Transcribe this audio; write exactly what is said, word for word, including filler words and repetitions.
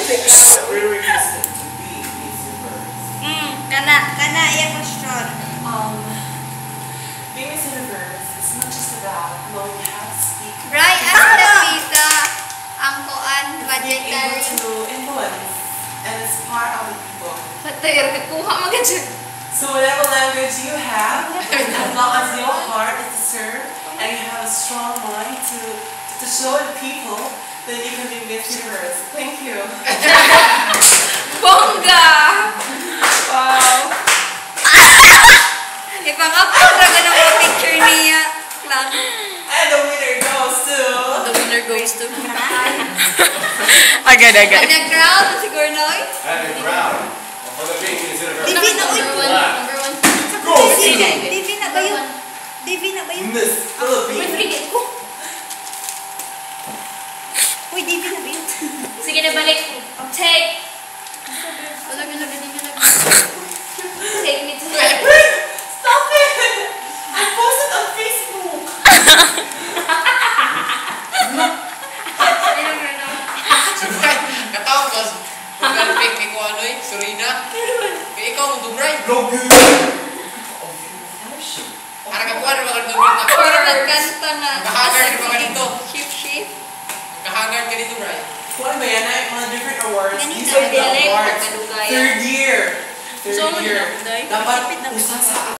requested to be Miss Universe? Hmm, kana, kana, iya question. Um, being Miss Universe is not just about knowing how to speak. Right, as the visa, ang kuan, Being able budgetary. to influence and inspire other people. Patayar, kuha magandyan. So whatever language you have, as long as your heart is to serve and you have a strong mind to to show the people, then you can be Miss Universe. Thank you. Bongga! Wow. Ipang-upload na ka ng mga picture niya. Lang. And the winner goes to... The winner goes to... Agad, agad. Nag-crowd, siguro noy? And the crowd for the big Miss Universe. Divi na, uy. Number one. Go! Divi na ba yun? Divi na ba yun? Miss Philippines. May ko. Uy, Divi na ba yun? Sige na, balik. Take. Wala, wala, wala, wala. Take me to the... Stop it! I posted on Facebook. Katawag ka, mag-alpik ni ko ano eh, Surina. Kaya ikaw mong dubray. Love you. Para ka buwan, mag-dubray na. Para magkanta nga. Magkahagard ka ba dito? Shift, shift. Magkahagard ka dito, Bray. Kuan ba yan ay mga different awards? Ganito, These are the galing, awards. pagkadugayan. Third year. So, Third year. ano, Day? Dapat Tipid na usa sa